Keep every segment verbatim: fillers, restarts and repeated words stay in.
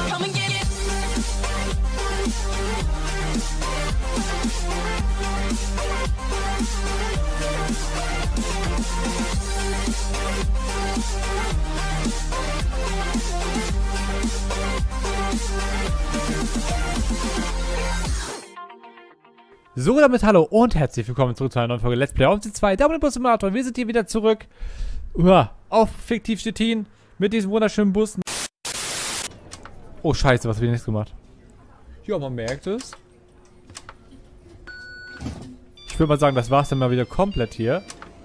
come and get it. So, damit hallo und herzlich willkommen zurück zu einer neuen Folge Let's Play OMSI zwei, der Bus Simulator. Wir sind hier wieder zurück Uah, auf Fiktiv Stettin mit diesem wunderschönen Bus. Oh scheiße, was habe ich jetzt gemacht? Ja, man merkt es. Ich würde mal sagen, das war's dann mal wieder komplett hier.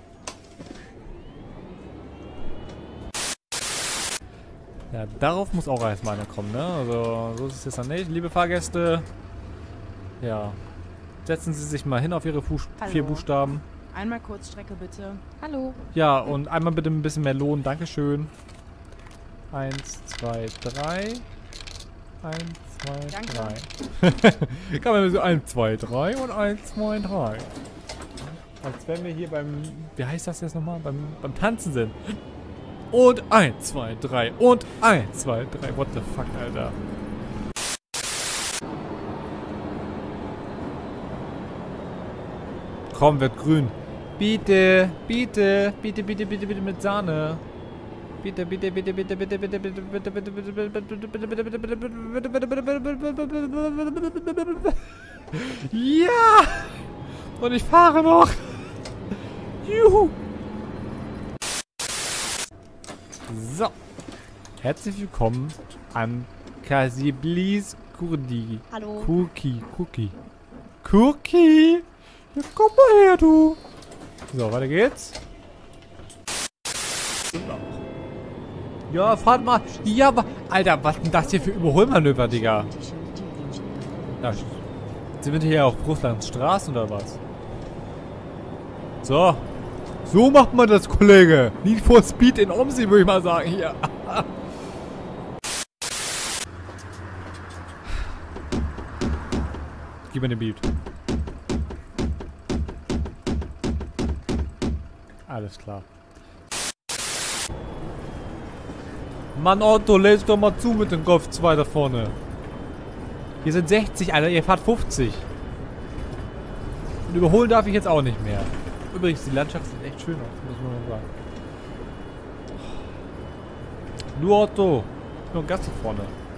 Ja, darauf muss auch erstmal einer kommen, ne? Also, so ist es jetzt dann nicht. Liebe Fahrgäste, ja. Setzen Sie sich mal hin auf Ihre Fuß Hallo. vier Buchstaben. Einmal Kurzstrecke bitte. Hallo. Ja, und einmal bitte ein bisschen mehr Lohn. Dankeschön. Eins, zwei, drei. Eins, zwei, Danke. drei. Kann man so eins, zwei, drei und eins, zwei, drei. Als wenn wir hier beim, wie heißt das jetzt nochmal? Beim, beim Tanzen sind. Und eins, zwei, drei. Und eins, zwei, drei. What the fuck, Alter. Komm, wird grün. Bitte, bitte, bitte, bitte, bitte, bitte mit Sahne. Bitte, bitte, bitte, bitte, bitte, bitte, bitte, bitte, bitte, bitte, bitte, bitte, bitte. Ja! Und ich fahre noch. Juhu! So. Herzlich willkommen an Kasiblis Kurdi. Hallo. Cookie, Cookie. Cookie! Ja, komm mal her, du. So, weiter geht's. Ja, fahrt mal. Ja, aber, Alter, was denn das hier für Überholmanöver, Digga? Ja, sind wir hier auf Russlands Straßen oder was? So. So macht man das, Kollege. Need for Speed in OMSI, würde ich mal sagen, hier. Gib mir den Beat. Alles klar. Mann, Otto, lest doch mal zu mit dem Golf zwei da vorne. Hier sind sechzig, Alter, ihr fahrt fünfzig. Und überholen darf ich jetzt auch nicht mehr. Übrigens, die Landschaft sieht echt schön aus, muss man mal sagen. Nur Otto. Nur ein Gast da vorne.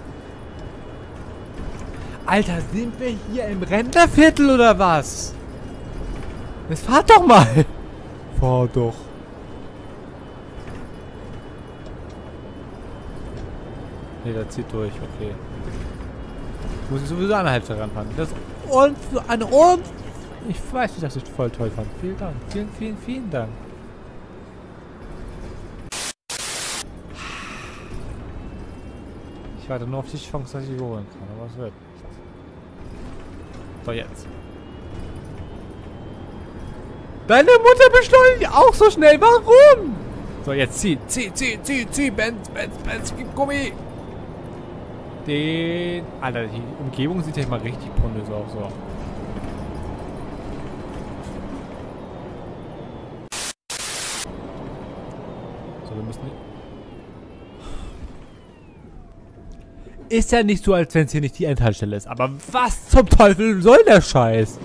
Alter, sind wir hier im Rentnerviertel oder was? Jetzt fahrt doch mal. Fahr doch. Ne, der zieht durch, okay. Muss ich sowieso an der Hälfte ranfahren. Das und für eine und ich weiß nicht, dass ich voll toll fand. Vielen Dank. Vielen, vielen, vielen Dank. Ich warte nur auf die Chance, dass ich überholen kann. Aber was wird? So, jetzt. Deine Mutter beschleunigt auch so schnell. Warum? So, jetzt zieh, zieh, zieh, zieh, zieh. Benz, Benz, Benz, gib Gummi. Den... Alter, die Umgebung sieht ja mal richtig pornös aus. So. So, wir müssen... Ist ja nicht so, als wenn es hier nicht die Endhaltestelle ist. Aber was zum Teufel soll der Scheiß?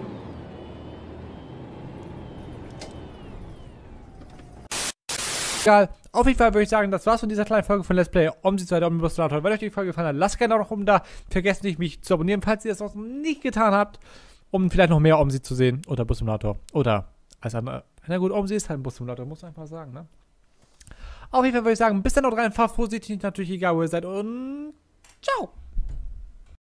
Egal. Auf jeden Fall würde ich sagen, das war's von dieser kleinen Folge von Let's Play OMSI zwei, der Omnibus Simulator. Wenn euch die Folge gefallen hat, lasst gerne auch noch um da. Vergesst nicht, mich zu abonnieren, falls ihr das noch nicht getan habt, um vielleicht noch mehr OMSI zu sehen. Oder Bus Simulator. Oder als andere. Na gut, OMSI ist halt ein Bus Simulator, muss man einfach sagen, ne? Auf jeden Fall würde ich sagen, bis dann noch rein, fahrt vorsichtig, natürlich egal wo ihr seid und ciao!